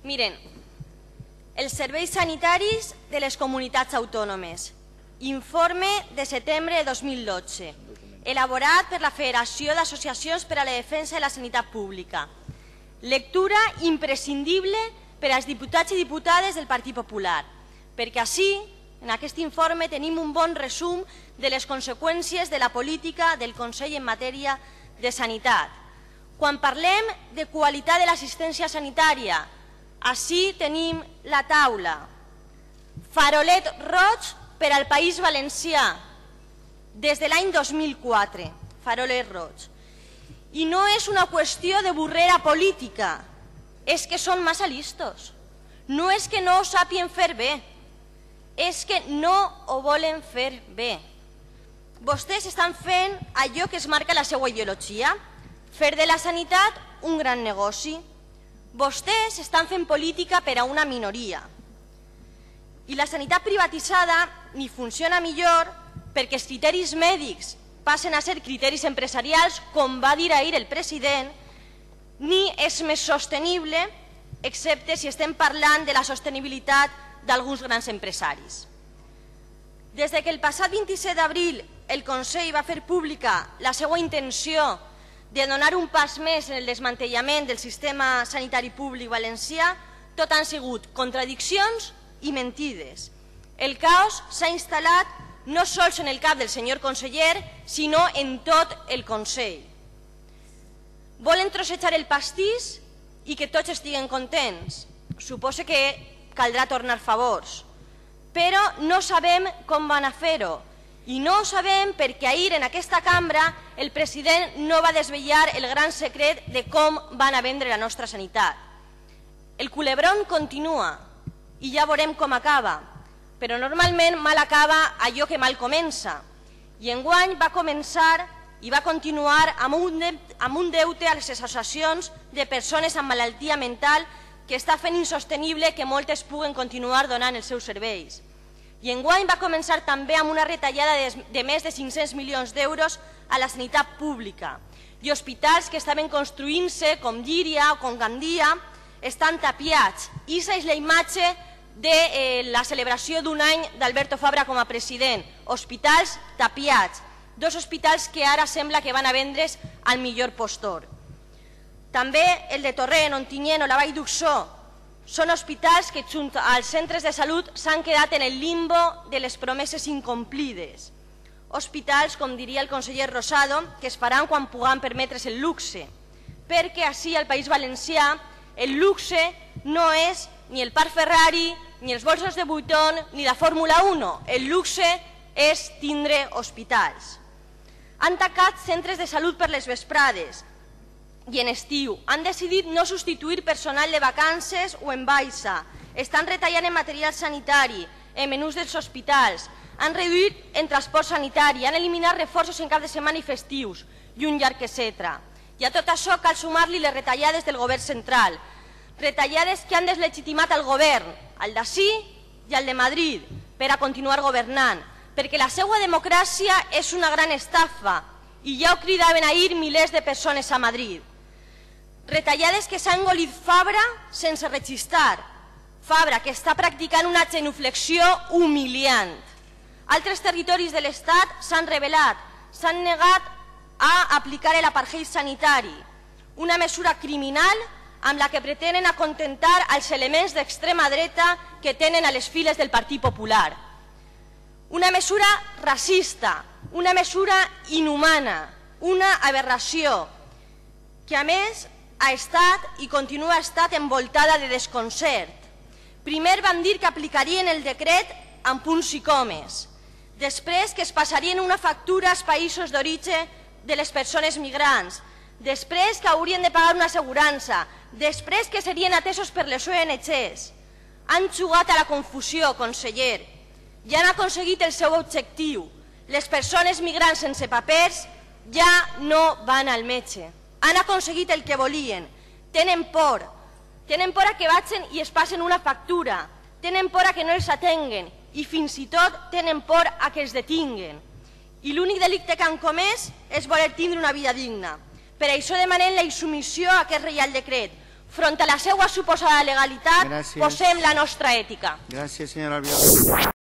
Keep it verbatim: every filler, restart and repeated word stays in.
Miren, els serveis sanitaris de les comunitats autònomes. Informe de setembre de dos mil dotze, elaborat per la Federació d'Associacions per a la Defensa de la Sanitat Pública. Lectura imprescindible per als diputats i diputades del Partit Popular, perquè així, en aquest informe, tenim un bon resum de les conseqüències de la política del Consell en matèria de sanitat. Quan parlem de qualitat de l'assistència sanitària, així tenim la taula. Farolet roig per al País Valencià, des de l'any dos mil quatre, farolet roig. I no és una qüestió de burrera política, és que són massa listos. No és que no ho sàpien fer bé, és que no ho volen fer bé. Vostès estan fent allò que es marca la seva ideologia, fer de la sanitat un gran negoci. Vostès estan fent política per a una minoria. I la sanitat privatitzada ni funciona millor perquè els criteris mèdics passen a ser criteris empresarials, com va dir ahir el president, ni és més sostenible, excepte si estem parlant de la sostenibilitat d'alguns grans empresaris. Des que el passat vint-i-set d'abril el Consell va fer pública la seva intenció de donar un pas més en el desmantellament del sistema sanitari públic valencià, tot han sigut contradiccions i mentides. El caos s'ha instal·lat no sols en el cap del senyor conseller, sinó en tot el Consell. Volen trossejar el pastís i que tots estiguen contents. Suposo que caldrà tornar favors. Però no sabem com van a fer-ho. I no ho sabem perquè ahir en aquesta cambra el president no va desvetllar el gran secret de com van a vendre la nostra sanitat. El culebrón continua i ja veurem com acaba, però normalment mal acaba allò que mal comença. I enguany va començar i va continuar amb un, de, amb un deute a les associacions de persones amb malaltia mental que està fent insostenible que moltes puguen continuar donant els seus serveis. I enguany va començar també amb una retallada de, de més de cinc-cents milions d'euros a la sanitat pública. I hospitals que estaven construint-se, com Llíria o com Gandia, estan tapiats. I aquesta és la imatge de eh, la celebració d'un any d'Alberto Fabra com a president. Hospitals tapiats. Dos hospitals que ara sembla que van a vendre's al millor postor. També el de Torrent, Ontinyent o la Vall d'Uixó són hospitals que junt als centres de salut s'han quedat en el limbo de les promeses incomplides. Hospitals, com diria el conseller Rosado, que es faran quan puguem permetre's el luxe, perquè així al País Valencià el luxe no és ni el parc Ferrari, ni els bolsos de Vuitton, ni la Fórmula uno. El luxe és tindre hospitals. Han tancat centres de salut per les vesprades i en estiu. Han decidit no substituir personal de vacances o en baixa. Estan retallant en material sanitari, en menús dels hospitals. Han reduït en transport sanitari, han eliminat reforços en cap de setmana i festius i un llarg etcètera. I a tot això cal sumar-li les retallades del govern central. Retallades que han deslegitimat el govern, el d'ací i el de Madrid, per a continuar governant, perquè la seva democràcia és una gran estafa i ja ho cridaven ahir milers de persones a Madrid. Retallades que s'ha engolit Fabra sense registrar. Fabra que està practicant una genuflexió humiliant. Altres territoris de l'Estat s'han rebel·lat, s'han negat a aplicar l'apartheid sanitari, una mesura criminal amb la que pretenen acontentar els elements d'extrema dreta que tenen a les files del Partit Popular. Una mesura racista, una mesura inhumana, una aberració, que a més ha estat i continua estat envoltada de desconcert. Primer van dir que aplicarien el decret amb punts i comes, després que es passarien una factura als països d'origen de les persones migrants, després que haurien de pagar una assegurança, després que serien atesos per les O N Ges. Han jugat a la confusió, conseller, i han aconseguit el seu objectiu. Les persones migrants sense papers ja no van al metge. Han aconseguit el que volien. Tenen por. Tenen por a que vagin i es passen una factura. Tenen por a que no els atenguen i fins i tot tenen por a que els detinguen. I l'únic delicte que han comès és voler tindre una vida digna. Per això demanem la insubmissió a aquest reial decret. Front a la seva suposada legalitat, Gràcies. posem la nostra ètica. Gràcies, senyora Albiol.